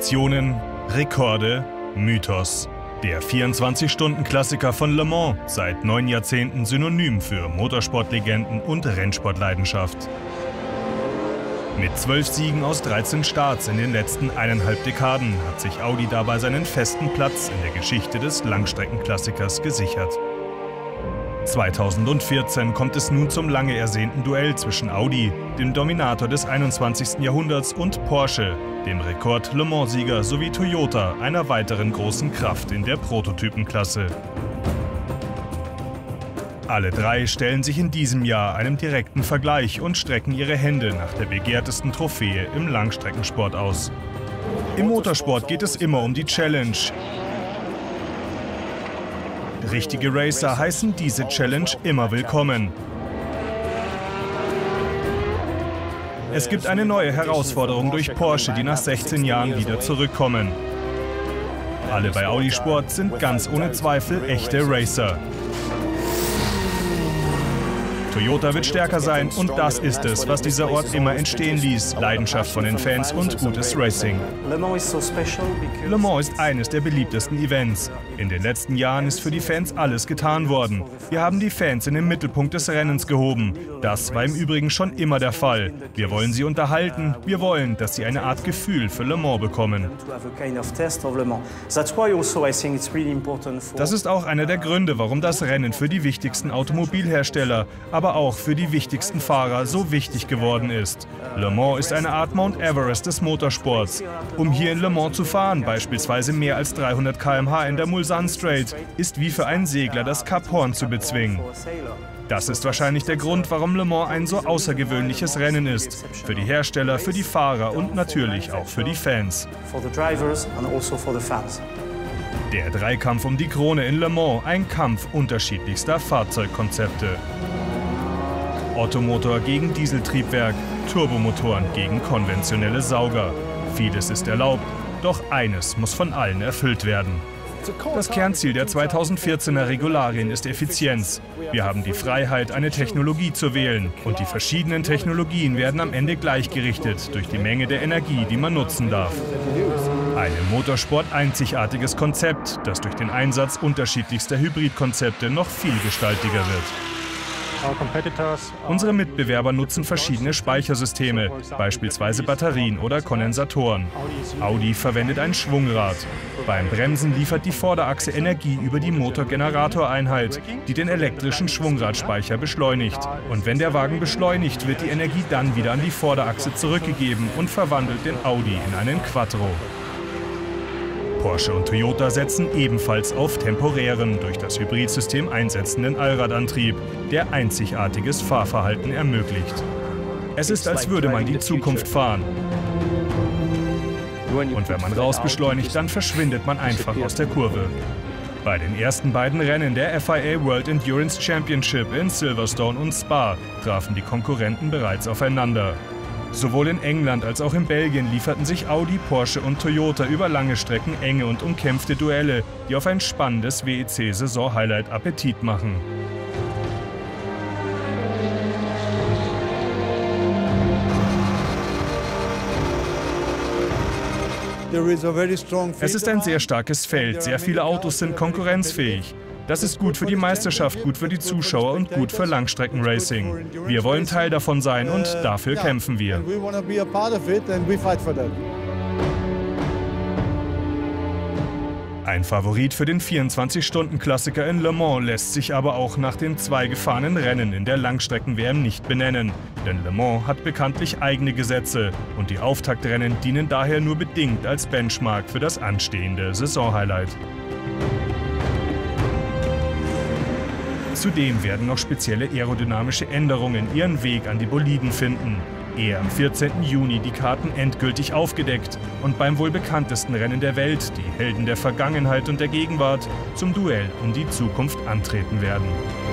Traditionen, Rekorde, Mythos. Der 24-Stunden-Klassiker von Le Mans, seit 9 Jahrzehnten synonym für Motorsportlegenden und Rennsportleidenschaft. Mit 12 Siegen aus 13 Starts in den letzten 1,5 Dekaden hat sich Audi dabei seinen festen Platz in der Geschichte des Langstreckenklassikers gesichert. 2014 kommt es nun zum lange ersehnten Duell zwischen Audi, dem Dominator des 21. Jahrhunderts, und Porsche, dem Rekord-Le Mans-Sieger, sowie Toyota, einer weiteren großen Kraft in der Prototypenklasse. Alle drei stellen sich in diesem Jahr einem direkten Vergleich und strecken ihre Hände nach der begehrtesten Trophäe im Langstreckensport aus. Im Motorsport geht es immer um die Challenge. Richtige Racer heißen diese Challenge immer willkommen. Es gibt eine neue Herausforderung durch Porsche, die nach 16 Jahren wieder zurückkommen. Alle bei Audi Sport sind ganz ohne Zweifel echte Racer. Toyota wird stärker sein und das ist es, was dieser Ort immer entstehen ließ. Leidenschaft von den Fans und gutes Racing. Le Mans ist eines der beliebtesten Events. In den letzten Jahren ist für die Fans alles getan worden. Wir haben die Fans in den Mittelpunkt des Rennens gehoben. Das war im Übrigen schon immer der Fall. Wir wollen sie unterhalten. Wir wollen, dass sie eine Art Gefühl für Le Mans bekommen. Das ist auch einer der Gründe, warum das Rennen für die wichtigsten Automobilhersteller, aber auch für die wichtigsten Fahrer so wichtig geworden ist. Le Mans ist eine Art Mount Everest des Motorsports. Um hier in Le Mans zu fahren, beispielsweise mehr als 300 km/h in der Mulsanne Straight, ist wie für einen Segler das Kap Horn zu bezwingen. Das ist wahrscheinlich der Grund, warum Le Mans ein so außergewöhnliches Rennen ist. Für die Hersteller, für die Fahrer und natürlich auch für die Fans. Der Dreikampf um die Krone in Le Mans, ein Kampf unterschiedlichster Fahrzeugkonzepte. Ottomotor gegen Dieseltriebwerk, Turbomotoren gegen konventionelle Sauger. Vieles ist erlaubt, doch eines muss von allen erfüllt werden. Das Kernziel der 2014er Regularien ist Effizienz. Wir haben die Freiheit, eine Technologie zu wählen. Und die verschiedenen Technologien werden am Ende gleichgerichtet durch die Menge der Energie, die man nutzen darf. Ein im Motorsport einzigartiges Konzept, das durch den Einsatz unterschiedlichster Hybridkonzepte noch vielgestaltiger wird. Unsere Mitbewerber nutzen verschiedene Speichersysteme, beispielsweise Batterien oder Kondensatoren. Audi verwendet ein Schwungrad. Beim Bremsen liefert die Vorderachse Energie über die Motorgeneratoreinheit, die den elektrischen Schwungradspeicher beschleunigt. Und wenn der Wagen beschleunigt, wird die Energie dann wieder an die Vorderachse zurückgegeben und verwandelt den Audi in einen Quattro. Porsche und Toyota setzen ebenfalls auf temporären, durch das Hybridsystem einsetzenden Allradantrieb, der einzigartiges Fahrverhalten ermöglicht. Es ist, als würde man die Zukunft fahren. Und wenn man rausbeschleunigt, dann verschwindet man einfach aus der Kurve. Bei den ersten beiden Rennen der FIA World Endurance Championship in Silverstone und Spa trafen die Konkurrenten bereits aufeinander. Sowohl in England als auch in Belgien lieferten sich Audi, Porsche und Toyota über lange Strecken enge und umkämpfte Duelle, die auf ein spannendes WEC-Saison-Highlight Appetit machen. Es ist ein sehr starkes Feld, sehr viele Autos sind konkurrenzfähig. Das ist gut für die Meisterschaft, gut für die Zuschauer und gut für Langstreckenracing. Wir wollen Teil davon sein und dafür kämpfen wir. Ein Favorit für den 24-Stunden-Klassiker in Le Mans lässt sich aber auch nach den 2 gefahrenen Rennen in der Langstrecken-WM nicht benennen. Denn Le Mans hat bekanntlich eigene Gesetze und die Auftaktrennen dienen daher nur bedingt als Benchmark für das anstehende Saisonhighlight. Zudem werden noch spezielle aerodynamische Änderungen ihren Weg an die Boliden finden. Ehe am 14. Juni die Karten endgültig aufgedeckt und beim wohl bekanntesten Rennen der Welt die Helden der Vergangenheit und der Gegenwart zum Duell um die Zukunft antreten werden.